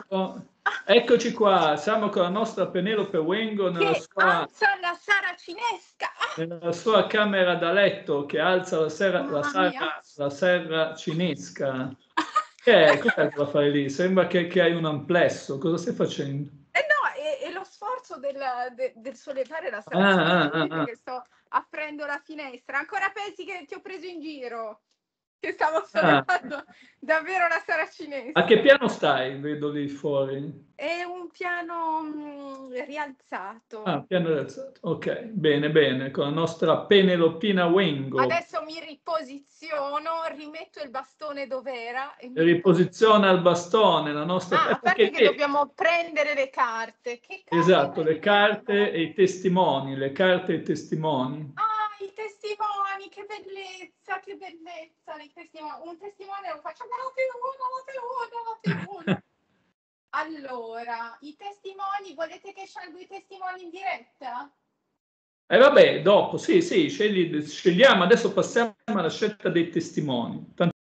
Ecco, eccoci qua, siamo con la nostra Penelope Wengo Che alza la saracinesca. nella sua camera da letto, che alza Mamma mia. la serra cinesca. Cos'è che va a fare lì? Sembra che hai un amplesso. Cosa stai facendo? No, è lo sforzo del sollevare la saracinesca, che sto aprendo la finestra. Ancora pensi che ti ho preso in giro? Che stavo sollevando davvero la A saracinesca. che piano stai? Vedo lì fuori. È un piano rialzato. Piano alzato. Ok, bene, bene, con la nostra Penelopina Wengo. Adesso mi riposiziono, rimetto il bastone dov'era e mi Riposiziona il bastone, la nostra... a parte che dobbiamo prendere le carte. Che carte Esatto, le prendiamo? carte e i testimoni, le carte e i testimoni. Ah, i testimoni, che bellezza dei testimoni. Un testimone lo faccio, date uno. Allora, i testimoni, volete che scelgo i testimoni in diretta? E vabbè, dopo, sì, scegliamo, adesso passiamo alla scelta dei testimoni.